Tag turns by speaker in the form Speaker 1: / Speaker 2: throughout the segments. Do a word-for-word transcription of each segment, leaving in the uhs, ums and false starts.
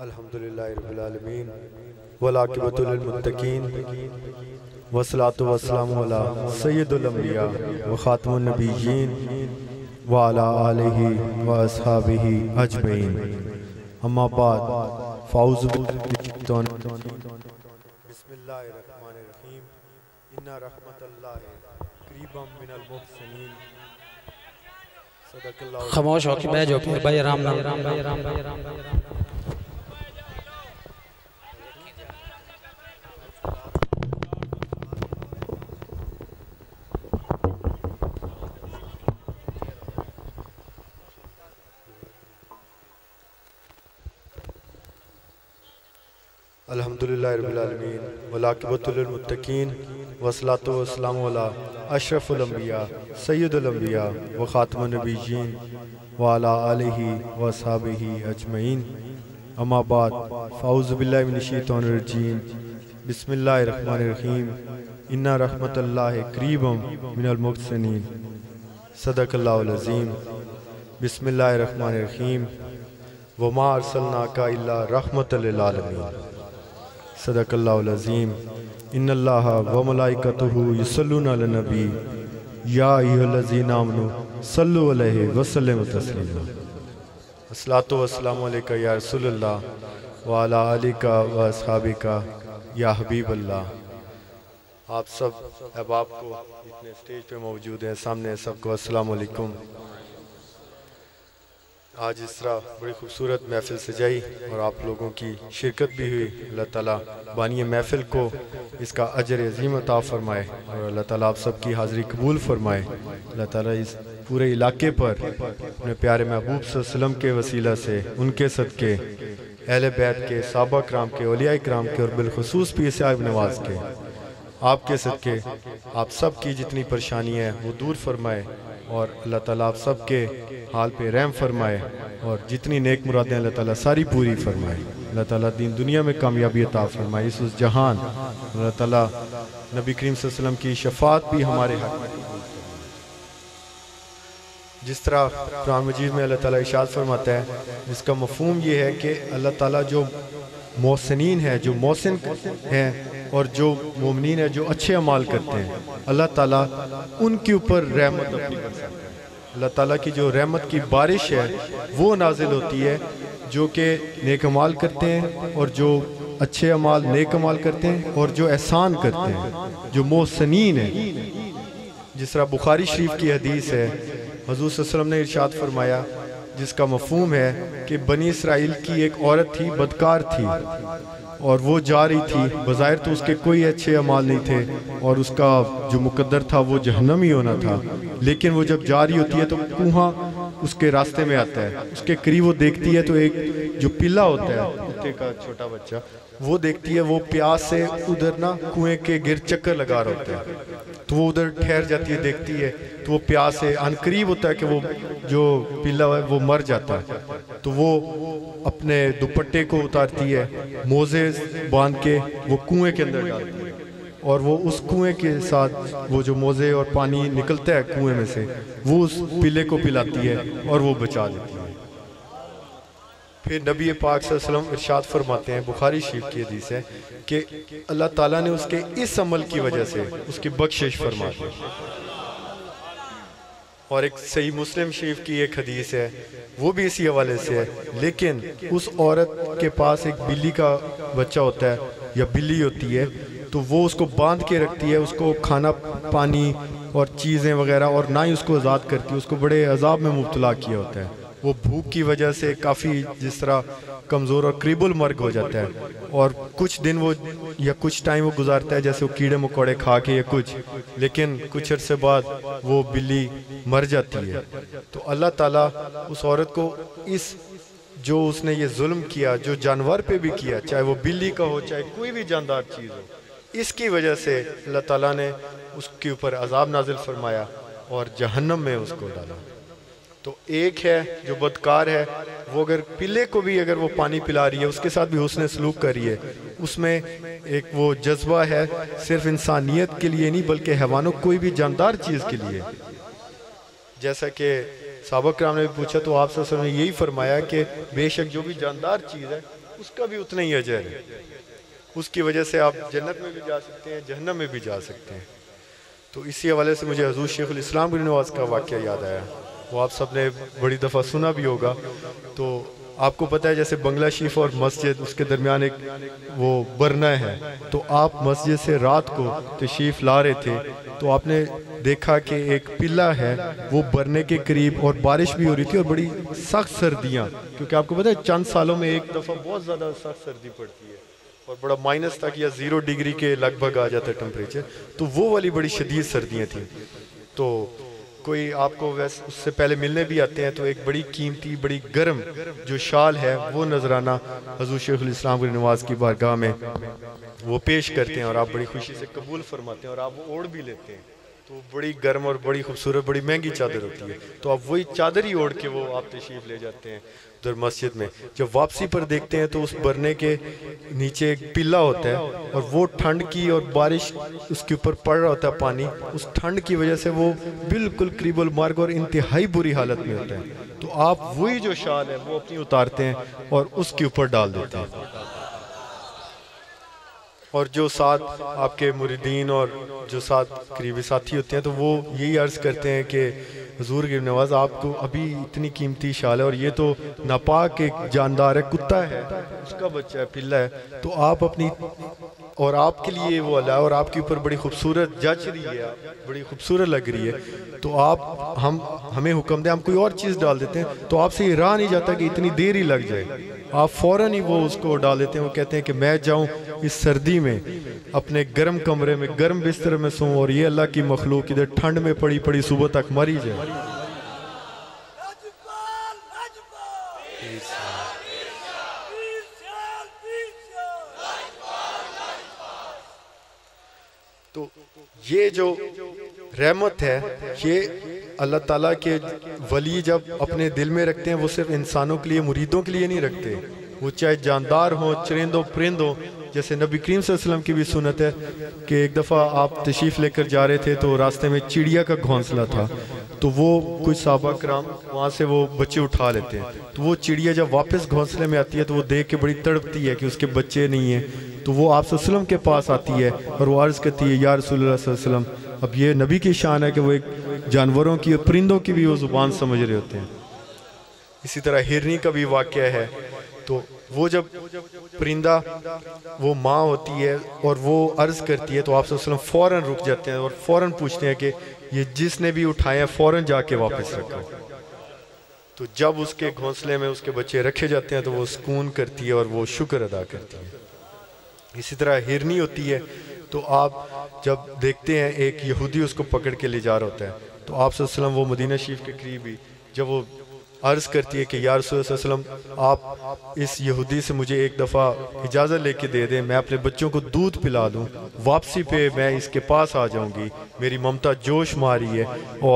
Speaker 1: अल्हम्दुलिल्लाहि रब्बिल आलमीन वल आक़िबतु लिल मुत्तक़ीन वस्सलातु वस्सलामु अला सय्यिदिल अंबिया व खातिमुन नबिय्यीन व अला आलिहि व अस्हाबिहि अजमईन। अम्मा बाद फ़ाऊज़ु बिस्मिल्लाहिर रहमानिर रहीम इन्ना रहमतल्लाहि क़रीबम मिनल मुहसिनीन।
Speaker 2: खामोश हो के बैठ जाओ भाई, आराम नाल।
Speaker 1: अल्हम्दुलिल्लाहि रब्बिल आलमीन वल आक़िबतु लिल मुत्तक़ीन वस्सलातु वस्सलामु अला अशरफुल अंबिया सय्यिदुल अंबिया व खातिमुन नबिय्यीन व अला आलिहि व अस्हाबिहि अजमईन। अम्मा बाद फ़ाऊज़ु बिल्लाहि मिनश शैतानिर रजीम बिस्मिल्लाहिर रहमानिर रहीम इन्ना रहमतल्लाहि क़रीबम मिनल मुहसिनीन। सदक़ल्लाहुल अज़ीम। बिस्मिल्लाहिर रहमानिर रहीम व मा अरसलनाका इल्ला रहमतल लिल आलमीन। सदक़ल्लाहुल अज़ीम। इन्नल्लाहा व मलाइकतुहु युसल्लूना अलन नबी या अय्युहल्लज़ीना आमनू सल्लु अलैहि व सल्लिमु तस्लीमा। अस्सलातु वस्सलामु अलैका या रसूलल्लाह व अला आलिका व अस्हाबिका या हबीबल्लाह। आप सब अहबाब को जितने स्टेज पे मौजूद हैं, सामने सबको अस्सलामु अलैकुम। आज इस तरह बड़ी खूबसूरत महफ़िल सजाई और आप लोगों की शिरकत भी हुई। अल्लाह ताला बानी महफ़िल को इसका अजर अज़ीम अता फ़रमाए और अल्लाह ताला आप सब की हाज़िरी कबूल फ़रमाए। अल्लाह ताला इस पूरे इलाके पर अपने प्यारे महबूब सल्लल्लाहु अलैहि वसल्लम के वसीला से, उनके सदक़े, अहले बैत के, सहाबा कराम के, औलिया कराम के और बिलखुसूस पीर साहिब नवाज के, आपके सदक़े आप सब की जितनी परेशानी है वो दूर फरमाए और अल्लाह ताला आप सब के हाल पे रहम फरमाए और जितनी नेक मुरादें अल्लाह ताला सारी पूरी फरमाए। अल्लाह ताला दीन दुनिया में कामयाबी अता फरमाए। इस उस जहान अल्लाह ताला नबी करीम सल्लल्लाहु अलैहि वसल्लम की शफात भी हमारे हक़ में। जिस तरह कुरान मजीद में अल्लाह ताला इरशाद फरमाता है, इसका मफ़हूम ये है कि अल्लाह ताला जो मोहसिनीन है, जो मोहसिन हैं और जो मोमिनीन है, जो अच्छे अमाल करते हैं, अल्लाह ताला उनके ऊपर रहमत अपनी बरसाता है। अल्लाह ताला की जो रहमत की बारिश है वो नाजिल होती है जो कि नेक अमाल करते हैं और जो अच्छे अमाल नेक अमाल करते हैं और जो एहसान करते हैं, जो मोहसिनीन है। जिस तरह बुखारी शरीफ की हदीस है, हुज़ूर सल्लल्लाहु अलैहि वसल्लम ने इरशाद फरमाया, जिसका मफ़हूम है कि बनी इसराइल की एक औरत थी, बदकार थी और वो जा रही थी। बज़ाहिर तो उसके कोई अच्छे अमाल नहीं थे और उसका जो मुकद्दर था वो जहन्नम ही होना था, लेकिन वो जब जा रही होती है तो कुआं उसके रास्ते में आता है। उसके करीब वो देखती है तो एक जो पिल्ला होता है, कुत्ते का छोटा बच्चा, वो देखती है, वो प्यास से उधर ना कुएं के गिर चक्कर लगा रहा होता है, तो वो उधर ठहर जाती है, देखती है तो वो प्यास से अनकरीब होता है कि वो जो पिल्ला है वो मर जाता है। तो वो अपने दुपट्टे को उतारती है, मोज़े बांध के वो कुएं के अंदर डालती है और वो उस कुएं के साथ वो जो मोज़े और पानी निकलता है कुएं में से वो उस पिल्ले को पिलाती है और वो बचा लेती है। फिर नबी पाक सल्लल्लाहु अलैहि वसल्लम इरशाद फरमाते हैं, बुखारी शरीफ की हदीस है कि अल्लाह ताला ने उसके इस अमल की वजह से उसकी बख्शिश फरमा दी। और एक सही मुस्लिम शरीफ की एक हदीस है, वो भी इसी हवाले से है, लेकिन उस औरत के पास एक बिल्ली का बच्चा होता है या बिल्ली होती है, तो वो उसको बांध के रखती है, उसको खाना पानी और चीज़ें वगैरह, और ना ही उसको आज़ाद करती है, उसको बड़े अजाब में मुब्तला किया होता है। वो भूख की वजह से काफ़ी जिस तरह कमज़ोर और करीबुल मर्ग हो जाता है और कुछ दिन वो या कुछ टाइम वो गुजारता है जैसे वो कीड़े मकोड़े खा के या कुछ, लेकिन कुछ अर्से बाद वो बिल्ली मर जाती है। तो अल्लाह ताला उस औरत को इस जो उसने ये जुल्म किया, जो जानवर पे भी किया, चाहे वो बिल्ली का हो चाहे कोई भी जानदार चीज़ हो, इसकी वजह से अल्लाह ताला ने उसके ऊपर अजाब नाजिल फरमाया और जहन्नम में उसको डाला। तो एक है जो बदकार है, वो अगर पिल्ले को भी अगर वो पानी पिला रही है, उसके साथ भी हुस्न सलूक कर रही है, उसमें एक वो जज्बा है सिर्फ इंसानियत के लिए नहीं बल्कि हैवानों कोई भी जानदार चीज़ के लिए। जैसा कि सहाबा किराम ने भी पूछा तो आप सल्लल्लाहु अलैहि वसल्लम ने यही फरमाया कि बेशक जो भी जानदार चीज़ है उसका भी उतना ही अजर है। उसकी वजह से आप जन्नत में भी जा सकते हैं, जहन्नम में भी जा सकते हैं। तो इसी हवाले से मुझे हज़ूर शेखुल इस्लाम बिन नवाज़ का वाक़या याद आया। वो आप सब ने बड़ी दफ़ा सुना भी होगा। तो आपको पता है जैसे बंगला शरीफ और मस्जिद उसके दरमियान एक वो बरना है, तो आप मस्जिद से रात को तशरीफ़ ला रहे थे तो आपने देखा कि एक पिल्ला है वो बरने के करीब, और बारिश भी हो रही थी और बड़ी सख्त सर्दियाँ, क्योंकि आपको पता है चंद सालों में एक दफ़ा बहुत ज़्यादा सख्त सर्दी पड़ती है और बड़ा माइनस तक या ज़ीरो डिग्री के लगभग आ जाता है टेम्परेचर। तो वो वाली बड़ी शदीद सर्दियाँ थी। तो कोई आपको वैसे उससे पहले मिलने भी आते हैं तो एक बड़ी कीमती बड़ी गर्म जो शाल है वो नजराना हज़ूर शेखुल इस्लाम बिन नवाज़ की बारगाह में वो पेश करते हैं और आप बड़ी खुशी से कबूल फरमाते हैं और आप वो ओढ़ भी लेते हैं। तो बड़ी गर्म और बड़ी खूबसूरत बड़ी महंगी चादर होती है, तो आप वही चादर ही ओढ़ के वो आप तशरीफ़ ले जाते हैं उधर मस्जिद में। जब वापसी पर देखते हैं तो उस बरने के नीचे एक पिल्ला होता है और वो ठंड की और बारिश उसके ऊपर पड़ रहा होता है पानी, उस ठंड की वजह से वो बिल्कुल करीबुल मार्ग और इंतहाई बुरी हालत में होता है। तो आप वही जो शाल है वो अपनी उतारते हैं और उसके ऊपर डाल देते हैं। और जो साथ आपके मुरीदीन और जो साथ करीबी साथी होते हैं तो वो यही अर्ज़ करते हैं कि हुजूर की नवाज़ आपको अभी इतनी कीमती शाल है और ये तो नापाक एक जानदार है, कुत्ता है, उसका बच्चा है, पिल्ला है, तो आप अपनी और आपके लिए वो अल्लाह और आपके ऊपर बड़ी खूबसूरत जच रही है, बड़ी खूबसूरत लग रही है, तो आप हम हमें हुक्म दें हम कोई और चीज़ डाल देते हैं। तो आपसे ये रहा नहीं जाता कि इतनी देर ही लग जाए, आप फ़ौरन ही वो उसको डाल देते हैं। वो कहते हैं कि मैं जाऊँ इस सर्दी में अपने गर्म कमरे में गर्म बिस्तर में सोऊं और ये अल्लाह की मखलूक इधर ठंड में पड़ी पड़ी सुबह तक मरी जाए। तो ये जो रहमत है ये अल्लाह ताला के वली जब अपने दिल में रखते हैं वो सिर्फ इंसानों के लिए मुरीदों के लिए नहीं रखते, वो चाहे जानदार हो चरिंदों परिंदों। जैसे नबी करीम सल्लल्लाहु अलैहि वसल्लम की भी सुन्नत है कि एक दफ़ा आप तशरीफ़ लेकर जा रहे थे तो रास्ते में चिड़िया का घोंसला था, तो वो कुछ सहाबा कराम वहाँ से वो बच्चे उठा लेते हैं। तो वो चिड़िया जब वापस घोंसले में आती है तो वो देख के बड़ी तड़पती है कि उसके बच्चे नहीं हैं। तो वो आप सल्लल्लाहु अलैहि वसल्लम के पास आती है और वो अर्ज़ करती है या रसूलुल्लाह सल्लल्लाहु अलैहि वसल्लम, अब ये नबी की शान है कि वो एक जानवरों की और परिंदों की भी वो ज़ुबान समझ रहे होते हैं। इसी तरह हिरनी का भी वाक़या है। तो वो जब परिंदा वो माँ होती है और वो अर्ज़ करती है तो आप सल्लल्लाहु अलैहि वसल्लम फ़ौरन रुक जाते हैं और फ़ौरन पूछते हैं कि ये जिसने भी उठाया फ़ौरन जाके वापस रखो। तो जब उसके घोंसले में उसके बच्चे रखे जाते हैं तो वो सुकून करती है और वो शुक्र अदा करती है। इसी तरह हिरनी होती है, तो आप जब देखते हैं एक यहूदी उसको पकड़ के ले जा रहा होता है तो आप सल्लल्लाहु अलैहि वसल्लम वो मदीना शरीफ के करीब ही जब वो अर्ज़ करती है कि या रसूल सल्लल्लाहु अलैहि वसल्लम आप इस यहूदी से मुझे एक दफ़ा इजाज़त लेके दे दें, मैं अपने बच्चों को दूध पिला दूं, वापसी पे मैं इसके पास आ जाऊंगी, मेरी ममता जोश मारी है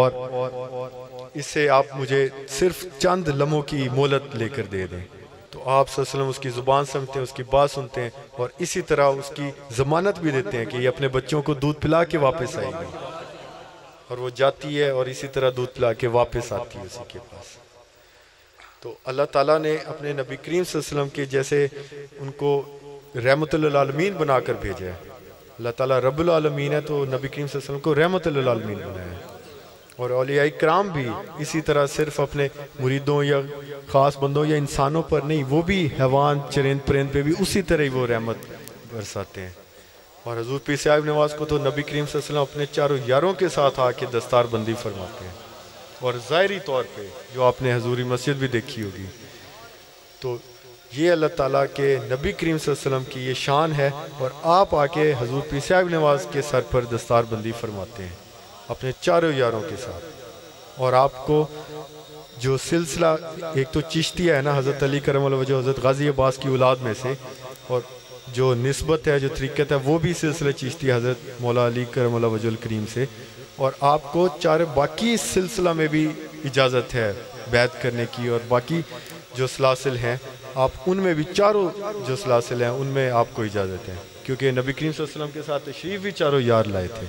Speaker 1: और इससे आप मुझे सिर्फ चंद लम्हों की मोहलत लेकर दे दें। तो आप सल्लल्लाहु अलैहि वसल्लम उसकी ज़ुबान सुनते हैं, उसकी बात सुनते हैं और इसी तरह उसकी ज़मानत भी देते हैं कि ये अपने बच्चों को दूध पिला के वापस आएगी। और वो जाती है और इसी तरह दूध पिला के वापस आती है उसी के पास। तो अल्लाह ताला ने अपने नबी करीम सल्लल्लाहु अलैहि वसल्लम के जैसे उनको रहमतुल आलमीन बनाकर भेजा है। अल्लाह ताला रब्बुल आलमीन है तो नबी करीम सल्लल्लाहु अलैहि वसल्लम को रहमतुल आलमीन बनाया है। और औलिया इकराम भी इसी तरह सिर्फ अपने मुरीदों या ख़ास बंदों या इंसानों पर नहीं, वो भी हैवान चरिंद परिंद पे भी उसी तरह ही वो रहमत बरसाते हैं। और हजूर पीर साहिब नवाज़ को तो नबी करीम सल्लल्लाहु अलैहि वसल्लम अपने चारों यारों के साथ आके दस्तार बंदी फरमाते हैं। और ज़ाहिरी तौर पे जो आपने हजूरी मस्जिद भी देखी होगी, तो ये अल्लाह ताला के नबी करीम सल्लल्लाहु अलैहि वसल्लम की ये शान है। और आप आके हजूर पीर साहिब नवाज़ के सर पर दस्तार बंदी फरमाते हैं अपने चारों यारों के साथ। और आपको जो सिलसिला एक तो चिश्तिया है ना, हज़रत अली करम वजह हज़रत गाजी अब्बास की औलाद में से, और जो निस्बत है जो तरीक़त है वो भी सिलसिला चिश्तिया हज़रत मौला अली करम वजह करीम से। और आपको चार बाकी सिलसिला में भी इजाज़त है बैत करने की, और बाकी जो सलासिल हैं आप उनमें भी चारों जो सलासिल हैं उनमें आपको इजाज़त है, क्योंकि नबी करीम सल्लल्लाहु अलैहि वसल्लम के साथ तशरीफ़ भी चारों यार लाए थे।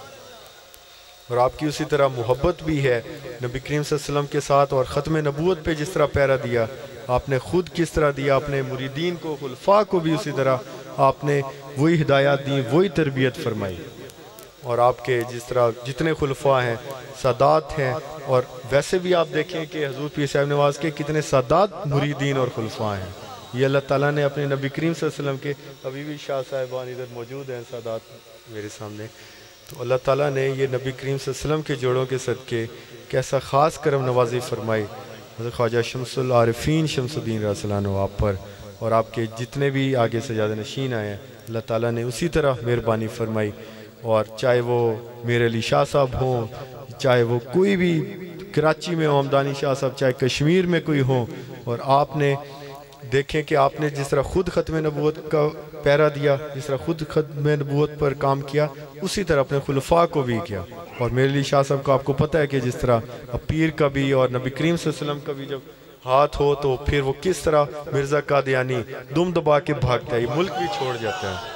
Speaker 1: और आपकी उसी तरह मोहब्बत भी है नबी करीम सल्लल्लाहु अलैहि वसल्लम के साथ। और ख़त्म नबूवत पे जिस तरह पहरा दिया आपने ख़ुद किस तरह दिया, अपने मुरीदीन को, खुलफा को भी उसी तरह आपने वही हिदायत दी, वही तरबियत फरमाई। और आपके जिस तरह जितने खुलफा हैं, सादात हैं, और वैसे भी आप देखें कि हज़ूर पीर साहब नवाज के कितने सादात मुरीदीन और खुलफा हैं। ये अल्लाह ताला ने अपने नबी करीम सल्लल्लाहु अलैहि वसल्लम के, अभी भी शाह साहिबान इधर मौजूद हैं सादात मेरे सामने, तो अल्लाह ताला ने ये नबी करीम सल्लल्लाहु अलैहि वसल्लम के जोड़ों के सदक़े कैसा ख़ास करम नवाजी फरमाई हज़रत ख्वाजा शम्सुल आरिफीन शम्सुद्दीन रज़ियल्लाहु आप पर, और आपके जितने भी आगे सजाद नशीन आए हैं, अल्लाह ताला ने उसी तरह मेहरबानी फरमाई। और चाहे वो मेरे अली शाह साहब हों, चाहे वो कोई भी कराची में हो हमदानी शाह साहब, चाहे कश्मीर में कोई हो, और आपने देखें कि आपने जिस तरह ख़ुद ख़त्म नबूवत का पैरा दिया, जिस तरह ख़ुद ख़त्म नबूवत पर काम किया, उसी तरह अपने खुलफा को भी किया। और मेरे लिए शाह साहब को आपको पता है कि जिस तरह पीर का भी और नबी करीम सल्लल्लाहु अलैहि वसल्लम का भी जब हाथ हो तो फिर वो किस तरह मिर्ज़ा कादियानी दुम दबा के भागता है, मुल्क भी छोड़ जाता है।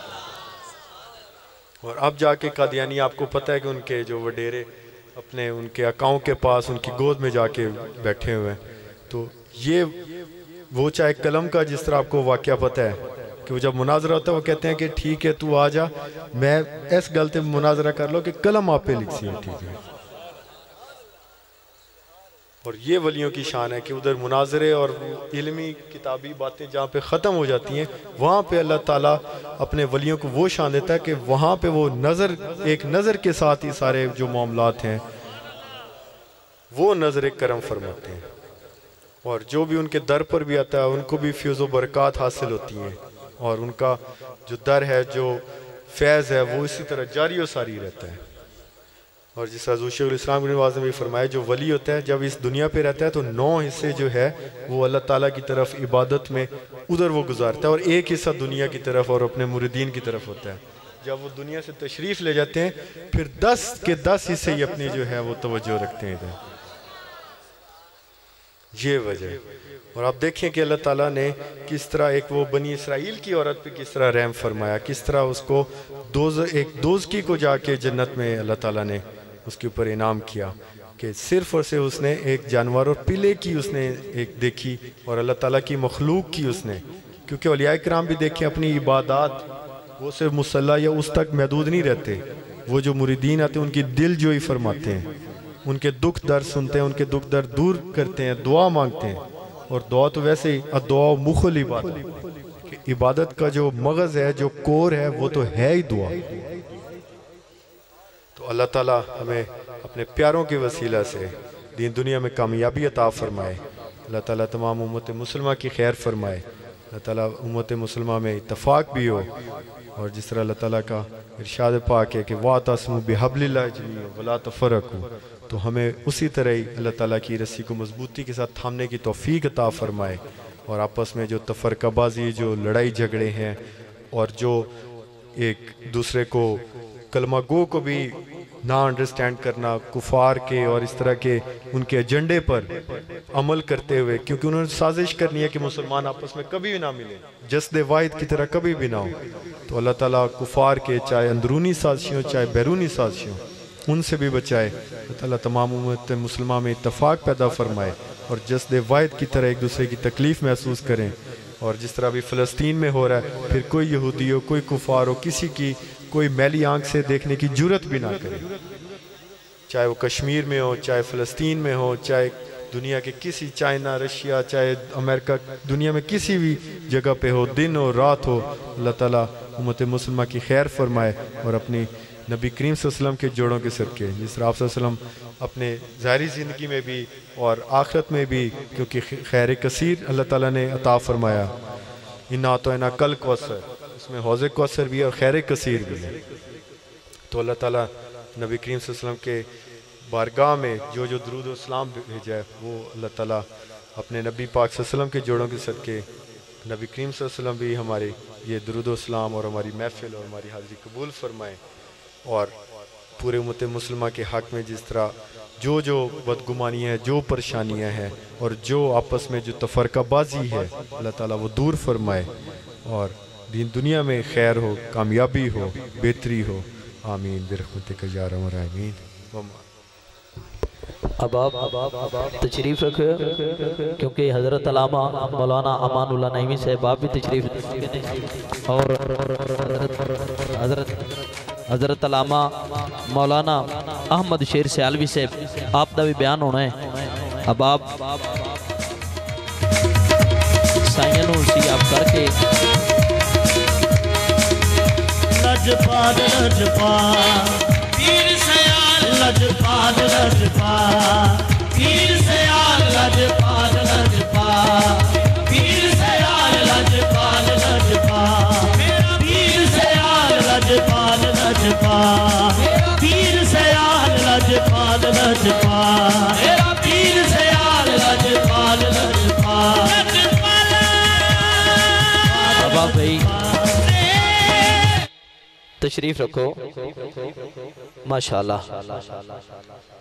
Speaker 1: और अब जाके कादियानी आपको पता है कि उनके जो वडेरे अपने उनके आकाओं के पास उनकी गोद में जाके बैठे हुए हैं। तो ये वो चाहे कलम का जिस तरह आपको वाक़या पता है कि वो जब मुनाजरा होता है वो कहते हैं कि ठीक है तू आ जा, मैं इस गलते में मुनाजरा कर लो कि कलम आप पे लिखी है, ठीक है। और ये वलियों की शान है कि उधर मुनाजरे और इल्मी किताबी बातें जहाँ पे ख़त्म हो जाती हैं, वहाँ पे अल्लाह ताला अपने वलियों को वो शान देता है कि वहाँ पे वो नज़र, एक नज़र के साथ ही सारे जो मामलात हैं वो नज़र करम फरमाते हैं। और जो भी उनके दर पर भी आता है उनको भी फ्यूज़ व बरक़ात हासिल होती हैं, और उनका जो दर है, जो फैज़ है, वो इसी तरह जारी व सारी रहता है। और जिस हज़रत शेखुल इस्लाम इब्न बाज़ ने भी फरमाया, जो वली होता है जब इस दुनिया पे रहता है तो नौ हिस्से जो है वो अल्लाह ताला की तरफ इबादत में उधर वो गुजारता है, और एक हिस्सा दुनिया की तरफ और अपने मुरीदीन की तरफ होता है। जब वो दुनिया से तशरीफ़ ले जाते हैं फिर दस के दस हिस्से ही अपनी जो है वो तवज्जो रखते हैं इधर। ये वजह। और आप देखें कि अल्लाह ताला ने किस तरह एक वो बनी इसराइल की औरत पे किस तरह रहम फरमाया, किस तरह उसको दोज एक दोज़की को जाके जन्नत में अल्लाह ताला ने उसके ऊपर इनाम किया कि सिर्फ और सिर्फ उसने एक जानवर और पिले की उसने एक देखी, और अल्लाह ताला की मखलूक की उसने, क्योंकि औलिया किराम भी देखें अपनी इबादत वो सिर्फ मुसल्ला या उस तक महदूद नहीं रहते, वो जो मुरीदीन आते हैं उनकी दिल जोई फरमाते हैं, उनके दुख दर्द सुनते हैं, उनके दुख दर्द दूर करते हैं, दुआ मांगते हैं। और दुआ तो वैसे ही अदुआ मुखल इबादत, इबादत का जो मगज़ है, जो कोर है, वो तो है ही दुआ। तो अल्लाह ताला हमें अपने प्यारों के वसीला से दीन दुनिया में कामयाबी अता फरमाए। अल्लाह ताला तमाम उम्मत मुसलमा की खैर फरमाए। अल्लाह ताला उम्मत मुसलमा में इत्तफाक भी हो, और जिस तरह अल्लाह ताला का इरशाद पाक है कि वातसिमू बिहब्लिल्लाहि जमीअन वला तफरकू, तो हमें उसी तरह ही अल्लाह ताला की रस्सी को मजबूती के साथ थामने की तौफीक अता फरमाए। और आपस में जो तफरकाबाजी, जो लड़ाई झगड़े हैं, और जो एक दूसरे को कलमा गो को भी ना अंडरस्टैंड करना, कुफार के और इस तरह के उनके एजेंडे पर अमल करते हुए, क्योंकि उन्होंने साजिश करनी है कि मुसलमान आपस में कभी भी ना मिले, जस्द वाहिद की तरह कभी भी ना हो। तो अल्लाह ताला कुफार के चाहे अंदरूनी साजिशों चाहे बैरूनी साजिशों उनसे भी बचाए। अल्लाह तमाम उम्मत मुसलमान में इत्तफाक पैदा फरमाए, और जस्द वाहिद की तरह एक दूसरे की तकलीफ़ महसूस करें। और जिस तरह अभी फ़लस्तीन में हो रहा है, फिर कोई यहूदी हो, कोई कुफार हो, किसी की कोई मैली आंख से देखने की जुर्रत भी ना करे, चाहे वो कश्मीर में हो, चाहे फ़लस्तीन में हो, चाहे दुनिया के किसी, चाइना, रशिया, चाहे अमेरिका, दुनिया में किसी भी जगह पे हो, दिन हो रात हो, अल्लाह ताला उम्मत मुसलमान की खैर फरमाए। और अपनी नबी करीम सल्लल्लाहु अलैहि वसल्लम के जोड़ों के सदके, जिस तरह आप सल्लल्लाहु अलैहि वसल्लम अपने ज़ाहिरी ज़िंदगी में भी और आखिरत में भी, क्योंकि खैर कसीर अल्लाह ताला ने अता फरमाया, इन्ना तो इन्ना कल कौसर, उसमें हौज़े कौसर भी है और खैर कसीर भी है। तो अल्लाह ताला नबी करीम सल्लल्लाहु अलैहि वसल्लम के बारगाह में जो जो दुरूद व सलाम भेजा है, वो अल्लाह ताला अपने नबी पाक सल्लल्लाहु अलैहि वसल्लम के जोड़ों के सदके, नबी करीम सल्लल्लाहु अलैहि वसल्लम भी हमारे ये दुरूद व सलाम और हमारी महफिल और हमारी हाज़िरी कबूल फरमाएँ। और पूरे उम्मत मुसलमान के हक़ में जिस तरह जो जो बदगुमानियाँ हैं, जो परेशानियाँ हैं, और जो आपस में जो तफरकाबाजी है, अल्लाह ताला वो दूर फरमाए, और दीन दुनिया में खैर हो, कामयाबी हो, बेहतरी हो। आमीन बिरहमतिक या अरहमर राहिमीन।
Speaker 3: अब आप तशरीफ़ रखे क्योंकि हज़रत अल्लामा मौलाना अमानुल्लाह नईमी साहब आप भी तशरीफ़ और हज़रत हज़रत अल्लामा मौलाना अहमद शेर सियालवी साहब आप का भी बयान होना है। अब आप साइयां नूं सी आप करके
Speaker 4: लजपाल लजपाल पीर सयाल लजपाल लजपाल पीर सयाल लजपाल लजपाल पीर सयाल लजपाल लजपाल पीर सयाल लजपाल लजपाल पीर सयाल लजपाल लजपाल पीर सयाल लजपाल लजपाल
Speaker 3: बाबा भाई तशरीफ रखो माशाल्लाह।